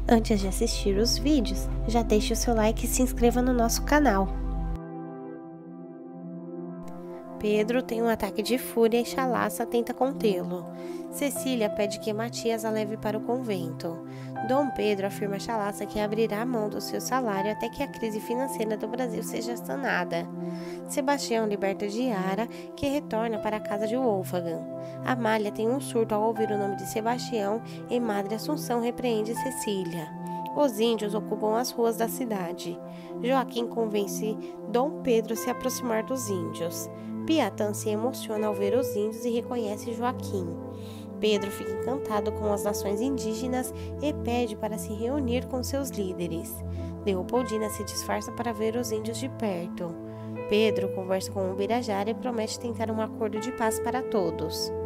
Antes de assistir os vídeos, já deixe o seu like e se inscreva no nosso canal. Pedro tem um ataque de fúria e Chalaça tenta contê-lo. Cecília pede que Matias a leve para o convento. Dom Pedro afirma a Chalaça que abrirá mão do seu salário até que a crise financeira do Brasil seja sanada. Sebastião liberta Giara, que retorna para a casa de Wolfgang. Amália tem um surto ao ouvir o nome de Sebastião e Madre Assunção repreende Cecília. Os índios ocupam as ruas da cidade. Joaquim convence Dom Pedro a se aproximar dos índios. Piatã se emociona ao ver os índios e reconhece Joaquim. Pedro fica encantado com as nações indígenas e pede para se reunir com seus líderes. Leopoldina se disfarça para ver os índios de perto. Pedro conversa com o Ubirajara e promete tentar um acordo de paz para todos.